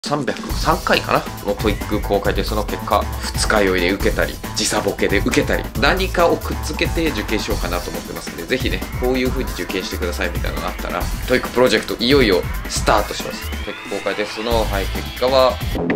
303回かなのトイック公開で、その結果二日酔いで受けたり時差ボケで受けたり何かをくっつけて受験しようかなと思ってますんで、ぜひねこういう風に受験してくださいみたいなのがあったら、トイックプロジェクトいよいよスタートします。トイック公開テストの、結果は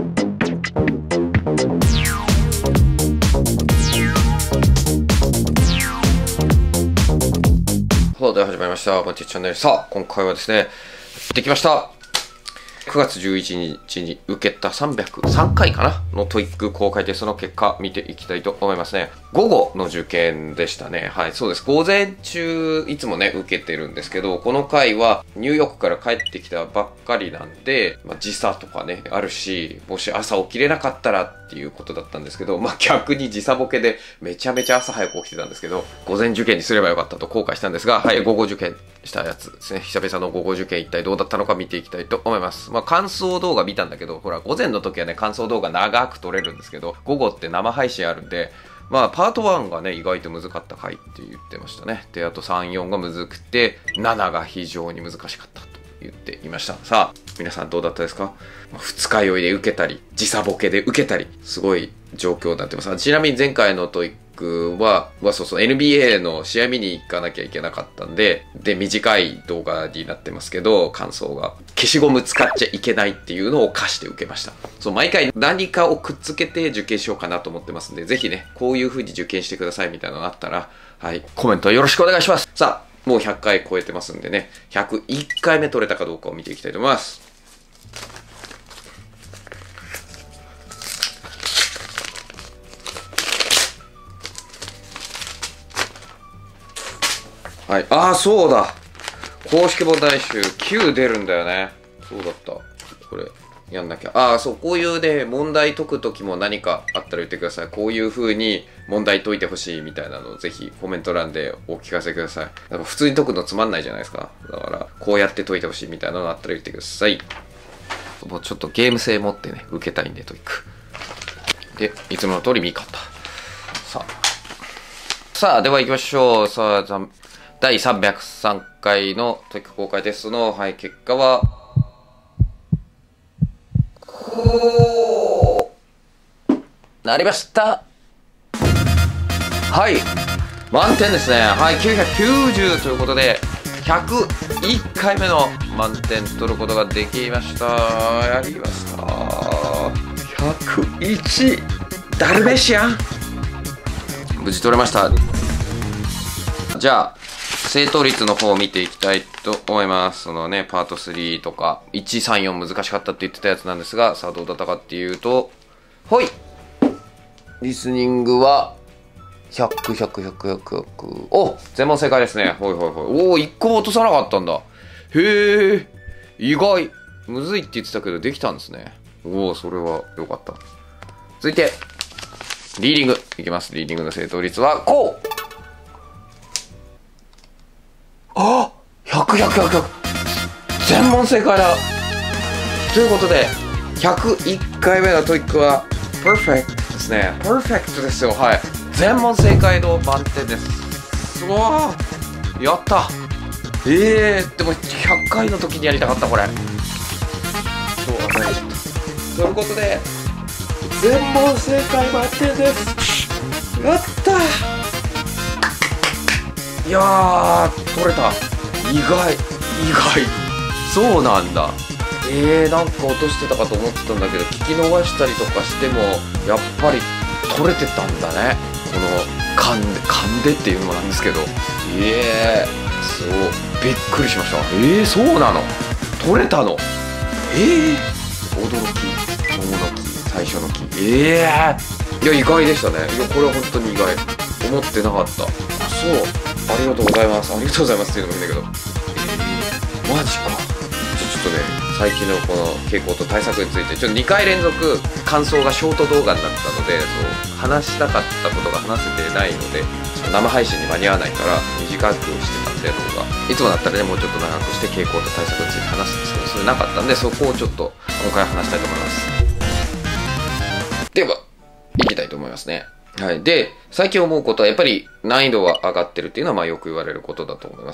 で始まりましたマティチャンネル。さあ今回はですね、できました。9月11日に受けた303回かなのトイック公開テストの結果見ていきたいと思いますね。午後の受験でしたね。そうです。午前中いつもね受けてるんですけど、この回はニューヨークから帰ってきたばっかりなんで、時差とかねあるし、もし朝起きれなかったらっていうことだったんですけど、逆に時差ボケでめちゃめちゃ朝早く起きてたんですけど、午前受験にすればよかったと後悔したんですが、午後受験したやつですね。久々の午後受験一体どうだったのか見ていきたいと思います。感想動画見たんだけど、ほら午前の時はね感想動画長く撮れるんですけど、午後って生配信あるんで、パート1がね意外と難かった回って言ってましたね。で、あと3、4が難くて、7が非常に難しかったと言っていました。さあ皆さんどうだったですか？二日酔いで受けたり時差ボケで受けたり、すごい状況になってます。ちなみに前回のトイックはそう NBA の試合見に行かなきゃいけなかったんで、短い動画になってますけど、感想が消しゴム使っちゃいけないっていうのを課して受けました。毎回何かをくっつけて受験しようかなと思ってますんで、ぜひねこういう風に受験してくださいみたいなのがあったら、コメントよろしくお願いします。さあもう100回超えてますんでね、101回目取れたかどうかを見ていきたいと思います。そうだ、公式問題集9出るんだよね。そうだった、これやんなきゃ。こういうね問題解く時も何かあったら言ってください。こういう風に問題解いてほしいみたいなのをぜひコメント欄でお聞かせください。なんか普通に解くのつまんないじゃないですか。だからこうやって解いてほしいみたいなのがあったら言ってください。もうちょっとゲーム性持ってね受けたいんで、トイックでいつもの通り見方。さあでは行きましょう。第303回のトイック公開テストの、結果はこうなりました。満点ですね。990ということで101回目の満点取ることができました。やりました。101ダルメシアン無事取れました。じゃあ正答率の方を見ていきたいと思います。パート3とか1、3、4難しかったって言ってたやつなんですが、さあどうだったかっていうと、リスニングは100、100、100、100、100。お、全問正解ですね。お、1個も落とさなかったんだ。へえ、意外。むずいって言ってたけどできたんですね。それは良かった。続いてリーディングいきます。リーディングの正答率はこう。100、100、100、100。全問正解だ。ということで、101回目のトイックは、パーフェクトですね。パーフェクトですよ。全問正解の満点です。やった。でも100回の時にやりたかった、これ。ということで、全問正解満点です。やった。いやー取れた。意外そうなんだ。なんか落としてたかと思ってたんだけど、聞き逃したりとかしてもやっぱり取れてたんだね。この勘でっていうのもなんですけど、そうびっくりしました。そうなの、取れたの。驚き、桃の木、最初の木。いや意外でしたね。これは本当に意外。思ってなかった。ありがとうございます。ありがとうございますっていうのもいいんだけど。マジか。ちょっとね、最近のこの傾向と対策について、2回連続感想がショート動画になったので、話したかったことが話せてないので、生配信に間に合わないから短くしてたんで、動画。いつもだったらね、もうちょっと長くして傾向と対策について話すんですけど、それなかったんで、そこをちょっと今回話したいと思います。では、いきたいと思いますね。で、最近思うことはやっぱり難易度は上がってるっていうのはよく言われることだと思いますね。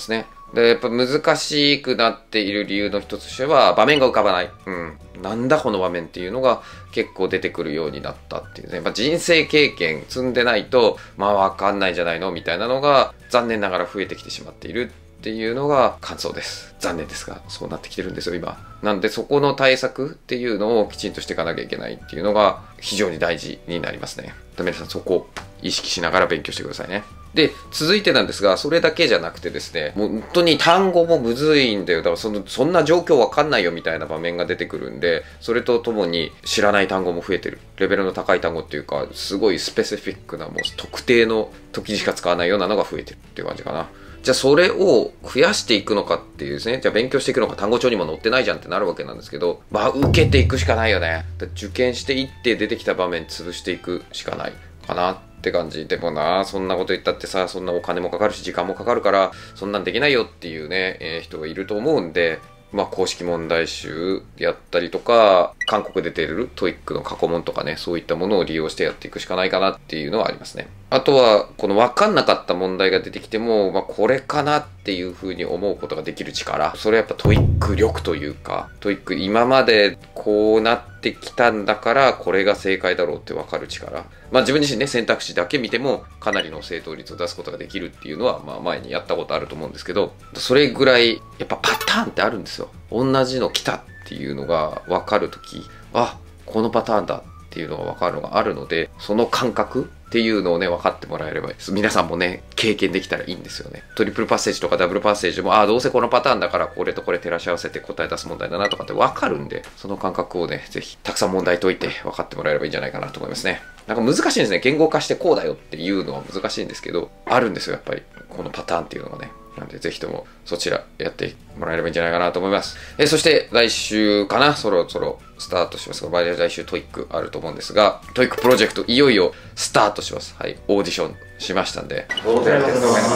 で、やっぱ難しくなっている理由の一つとしては、場面が浮かばない。なんだこの場面っていうのが結構出てくるようになったっていうね。やっぱ人生経験積んでないと、まあわかんないんじゃないのみたいなのが残念ながら増えてきてしまっているっていうのが感想です。残念ですが、そうなってきてるんですよ、今。なんでそこの対策っていうのをきちんとしていかなきゃいけないっていうのが非常に大事になりますね。皆さんそこを意識しながら勉強してくださいね。で、続いてなんですが、それだけじゃなくてですね、もう本当に単語もむずいんだよ。だからそんな状況わかんないよみたいな場面が出てくるんで、それとともに知らない単語も増えてる。レベルの高い単語っていうか、すごいスペシフィックな、もう特定の時にしか使わないようなのが増えてるっていう感じかな。じゃあそれを増やしていくのかっていうですね、じゃあ勉強していくのか、単語帳にも載ってないじゃんってなるわけなんですけど、まあ受けていくしかないよね。受験していって出てきた場面潰していくしかないかなって感じ。でもな、そんなこと言ったってさ、そんなお金もかかるし時間もかかるから、そんなんできないよっていうね、人がいると思うんで、まあ公式問題集やったりとか、韓国で出てるトイックの過去問とかね、そういったものを利用してやっていくしかないかなっていうのはありますね。あとは、この分かんなかった問題が出てきても、まあこれかなっていうふうに思うことができる力。それはやっぱトイック力というか、トイック今までこうなってきたんだから、これが正解だろうって分かる力。まあ自分自身ね、選択肢だけ見ても、かなりの正答率を出すことができるっていうのは、まあ前にやったことあると思うんですけど、それぐらい、やっぱパターンってあるんですよ。同じの来たっていうのが分かるとき、あ、このパターンだっていうのが分かるのがあるので、その感覚っていうのをね、分かってもらえれば、皆さんもね、経験できたらいいんですよね。トリプルパッセージとかダブルパッセージも、どうせこのパターンだからこれとこれ照らし合わせて答え出す問題だなとかって分かるんで、その感覚をね、ぜひたくさん問題解いて分かってもらえればいいんじゃないかなと思いますね。なんか難しいんですね。言語化してこうだよっていうのは難しいんですけど、あるんですよ、やっぱり。このパターンっていうのがね。なんで、ぜひともそちらやってもらえればいいんじゃないかなと思います。そして、来週かな、そろそろスタートしますが、来週トイックあると思うんですが、トイックプロジェクトいよいよスタートします。はい、オーディションしましたんで。はい。はい、オー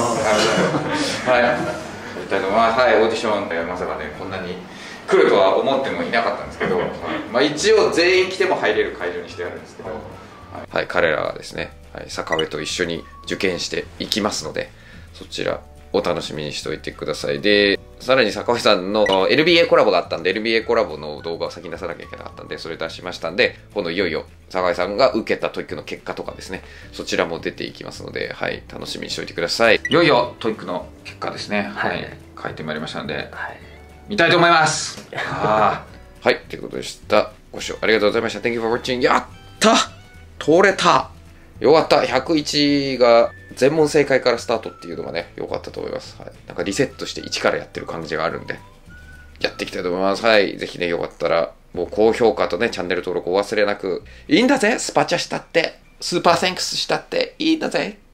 ディション、まさかね、こんなに来るとは思ってもいなかったんですけど、まあ一応全員来ても入れる会場にしてあるんですけど、はい、彼らはですね、はい、坂上と一緒に受験していきますので、そちらお楽しみにしておいてください。で、さらに坂上さんの LBA コラボがあったんで、LBA コラボの動画を先に出さなきゃいけなかったんで、それ出しましたんで、今度いよいよ坂上さんが受けたトイックの結果とかですね、そちらも出ていきますので、はい、楽しみにしておいてください。いよいよトイックの結果ですね、はい、書いてまいりましたので、はい、見たいと思います。はい、ということでした。ご視聴ありがとうございました。Thank you for watching. やった取れたよかった。101が全問正解からスタートっていうのがね、良かったと思います。はい。なんかリセットして1からやってる感じがあるんで、やっていきたいと思います。はい。ぜひね、よかったら、もう高評価とね、チャンネル登録お忘れなく。いいんだぜスパチャしたって。スーパーセンクスしたっていいんだぜ。